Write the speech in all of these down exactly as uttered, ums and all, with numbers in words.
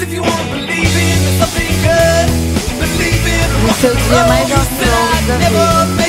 O seu dia mais off-road da vida.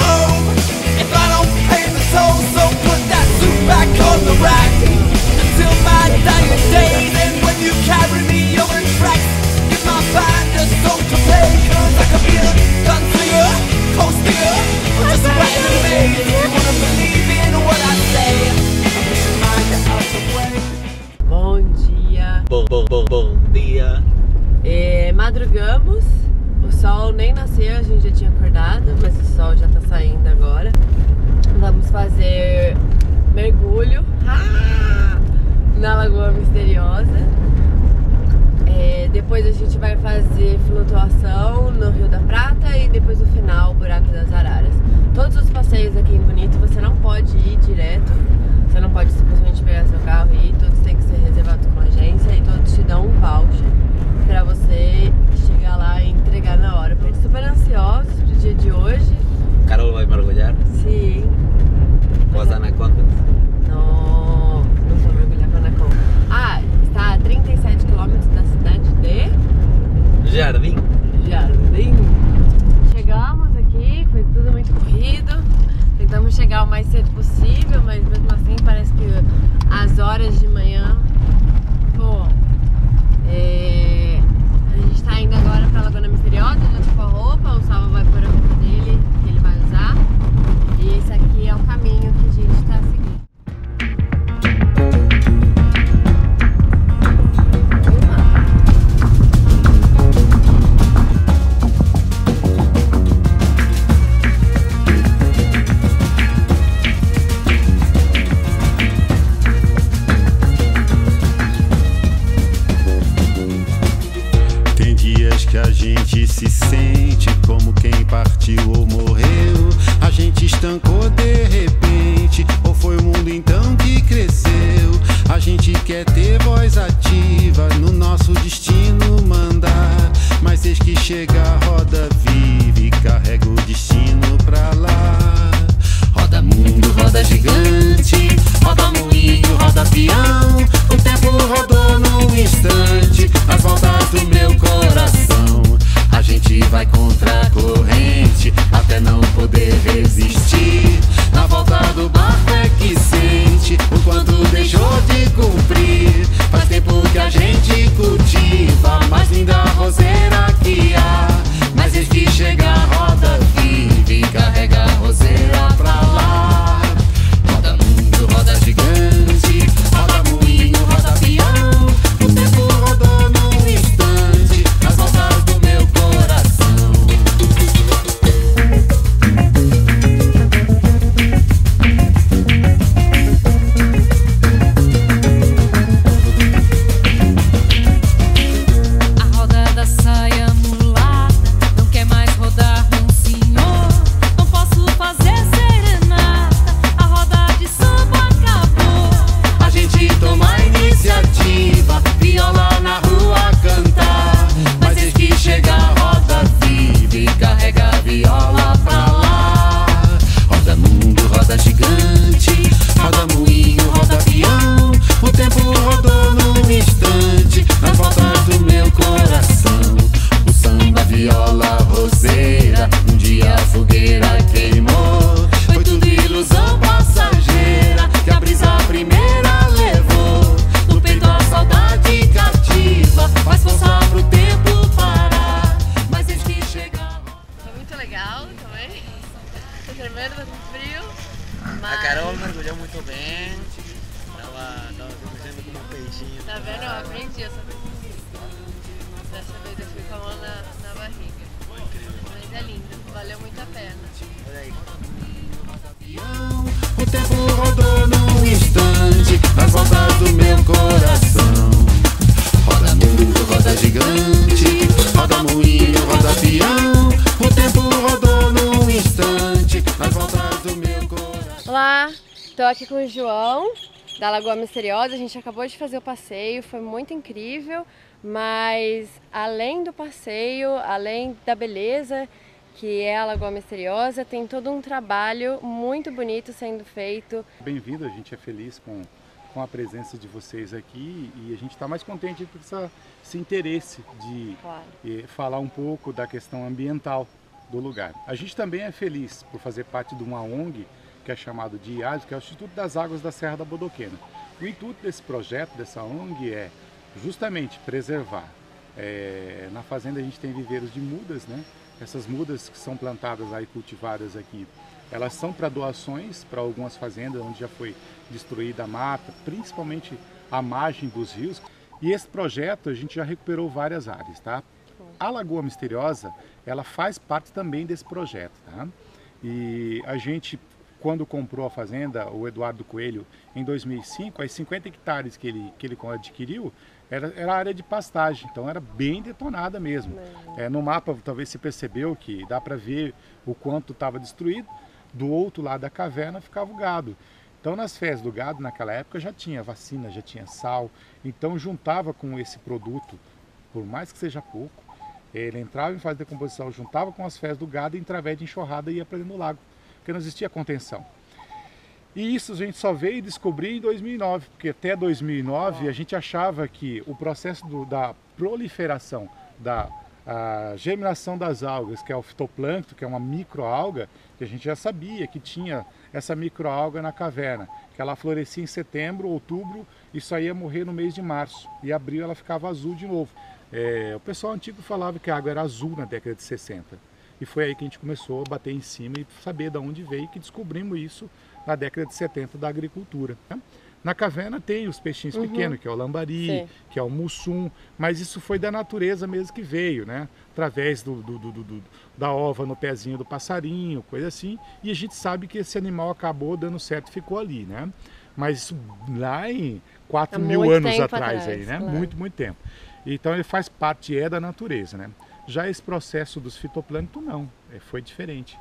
Bom dia. Bom, bom, bom, bom dia. É, madrugamos, o sol nem nasceu, a gente já tinha acordado, mas o sol já tá saindo agora. Vamos fazer mergulho ah, na Lagoa Misteriosa. É, depois a gente vai fazer flutuação no Rio da Prata e depois no final o Buraco das Araras. Todos os passeios aqui em Bonito você não pode ir direto, você não pode simplesmente pegar seu carro e ir, todos têm que ser reservados com agência e todos te dão um voucher pra você chegar lá e entregar na hora. Estou super ansiosos pro dia de hoje. Carol vai mergulhar? Sim. Com as anacondas? Não, não vou mergulhar com a anaconda. Ah, está a trinta e sete quilômetros da cidade de Jardim. Jardim. Chegamos aqui, foi tudo muito corrido. Tentamos chegar o mais cedo possível, mas mesmo assim parece que as horas de manhã voam. É, a gente está indo agora para a Lagoa Misteriosa, já tô com a roupa, o Salva vai pôr a roupa dele, que ele vai usar. E esse aqui é o caminho que a gente está seguindo. Que a gente se sente como quem partiu ou morreu. A gente estancou de repente, ou foi o mundo então que cresceu? A gente quer ter voz ativa, no nosso destino mandar. Mas eis que chega a roda vive, carrega o destino pra lá. Roda mundo, roda gigante, roda moinho, roda peão. O tempo rodou num instante, as voltas do meu coração. A gente vai contra a corrente, até não poder resistir. Na volta do barco é que sente o quanto deixou de cumprir. Faz tempo que a gente cultiva a mais linda roseira que há. Mas eis que chega a roda vive, carrega a roseira pra lá. Roda mundo, roda gigante, roda moinho, roda peão. O tempo rodou num instante, as voltas do meu coração. A roda da saia mulata não quer mais rodar, não senhor. Não posso fazer serenata, a roda de samba acabou. A gente toma a iniciativa, viola na rua cantar. Mas eis que chega a roda vive, carrega a viola pra lá. Roda mundo, roda gigante, roda moinho, roda peão. O tempo rodou num instante, nas voltas do meu coração. O samba, viola, roseira, um dia a fogueira queimou. Foi tudo ilusão passageira, que a brisa primeira levou. No peito a saudade cativa, faz força pro tempo parar. Mas eis que chega a roda. Foi muito legal também. Tô tremendo, tá com frio. Mas... A Carol mergulhou muito bem. Tava, tava mergulhando como um peixinho. Tá vendo? Eu aprendi essa vez. Dessa vez eu fui com a mão na, na barriga. Mas é lindo, valeu muito a pena. Olha aí. O tempo rodou num instante, nas voltas do meu coração. Roda mundo, roda gigante, roda moinho, roda peão. O tempo rodou num instante, nas voltas do meu coração. Olá, tô aqui com o João, da Lagoa Misteriosa. A gente acabou de fazer o passeio, foi muito incrível. Mas além do passeio, além da beleza que é a Lagoa Misteriosa, tem todo um trabalho muito bonito sendo feito. Bem-vindo, a gente é feliz com com a presença de vocês aqui e a gente está mais contente por essa, esse interesse de Claro. eh, falar um pouco da questão ambiental do lugar. A gente também é feliz por fazer parte de uma O N G que é chamado de I A S, que é o Instituto das Águas da Serra da Bodoquena. O intuito desse projeto, dessa O N G, é justamente preservar. É, na fazenda a gente tem viveiros de mudas, né? Essas mudas que são plantadas aí, cultivadas aqui, elas são para doações para algumas fazendas onde já foi destruída a mata, principalmente a margem dos rios. E esse projeto a gente já recuperou várias áreas, tá? A Lagoa Misteriosa, ela faz parte também desse projeto, tá? E a gente, quando comprou a fazenda, o Eduardo Coelho, em dois mil e cinco, as cinquenta hectares que ele, que ele adquiriu, era, era área de pastagem, então era bem detonada mesmo. É, no mapa talvez se percebeu que dá para ver o quanto estava destruído. Do outro lado da caverna ficava o gado. Então nas fezes do gado naquela época já tinha vacina, já tinha sal, então juntava com esse produto, por mais que seja pouco, ele entrava em fase de decomposição, juntava com as fezes do gado e através de enxurrada ia para dentro do lago, porque não existia contenção. E isso a gente só veio descobrir em dois mil e nove, porque até dois mil e nove a gente achava que o processo do, da proliferação, da a germinação das algas, que é o fitoplâncton, que é uma microalga, que a gente já sabia que tinha essa microalga na caverna, que ela florescia em setembro, outubro, e só ia morrer no mês de março, e abril ela ficava azul de novo. É, o pessoal antigo falava que a água era azul na década de sessenta, e foi aí que a gente começou a bater em cima e saber de onde veio, que descobrimos isso na década de setenta da agricultura. Na caverna tem os peixinhos uhum. pequenos, que é o lambari, Sim. que é o mussum, mas isso foi da natureza mesmo que veio, né? Através do, do, do, do, da ova no pezinho do passarinho, coisa assim. E a gente sabe que esse animal acabou dando certo e ficou ali, né? Mas isso lá em quatro mil anos atrás, atrás, aí, né? Claro. Muito, muito tempo. Então ele faz parte, é da natureza, né? Já esse processo dos fitoplâncton, não, foi diferente.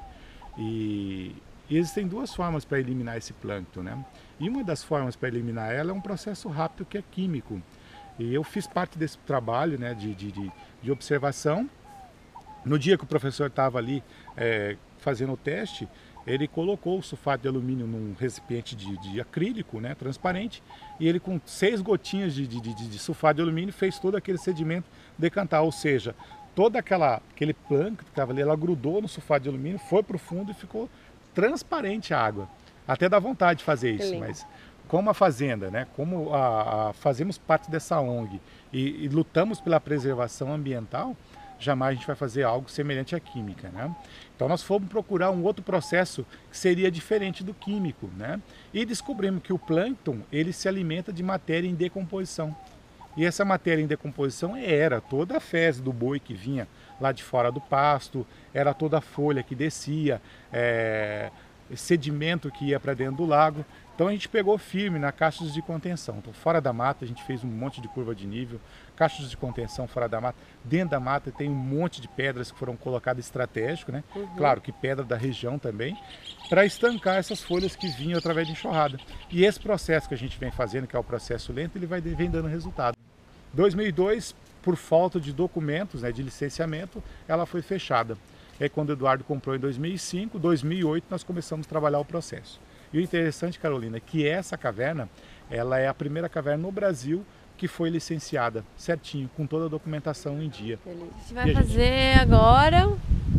E... E existem duas formas para eliminar esse plâncton, né? E uma das formas para eliminar ela é um processo rápido que é químico. E eu fiz parte desse trabalho, né, de, de, de observação. No dia que o professor estava ali é, fazendo o teste, ele colocou o sulfato de alumínio num recipiente de, de acrílico, né, transparente, e ele com seis gotinhas de, de, de, de sulfato de alumínio fez todo aquele sedimento decantar, ou seja, todo aquela, aquele plâncton que estava ali, ela grudou no sulfato de alumínio, foi para o fundo e ficou transparente a água. Até dá vontade de fazer isso, mas como a fazenda, né, como a, a, fazemos parte dessa O N G e, e lutamos pela preservação ambiental, jamais a gente vai fazer algo semelhante à química, né? Então nós fomos procurar um outro processo que seria diferente do químico, né? E descobrimos que o plâncton, ele se alimenta de matéria em decomposição. E essa matéria em decomposição era toda a fezes do boi que vinha lá de fora do pasto, era toda a folha que descia, é, sedimento que ia para dentro do lago. Então a gente pegou firme na caixas de contenção. Então, fora da mata a gente fez um monte de curva de nível, caixas de contenção fora da mata. Dentro da mata tem um monte de pedras que foram colocadas estratégico, né? Uhum. Claro que pedra da região também, para estancar essas folhas que vinham através de enxurrada. E esse processo que a gente vem fazendo, que é o processo lento, ele vai, vem dando resultado. dois mil e dois, por falta de documentos, né, de licenciamento, ela foi fechada. É quando o Eduardo comprou em dois mil e cinco, dois mil e oito nós começamos a trabalhar o processo. E o interessante, Carolina, é que essa caverna, ela é a primeira caverna no Brasil que foi licenciada certinho, com toda a documentação em dia. A gente vai fazer gente... agora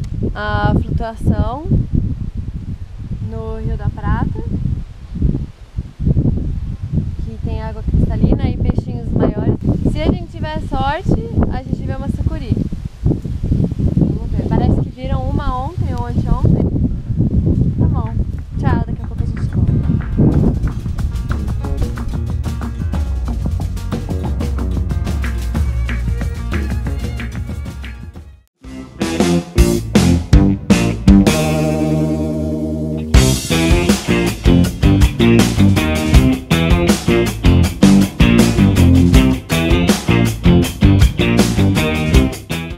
a flutuação no Rio da Prata, que tem água cristalina e peixinhos maiores. Se a gente tiver sorte, a gente vê uma sucuri.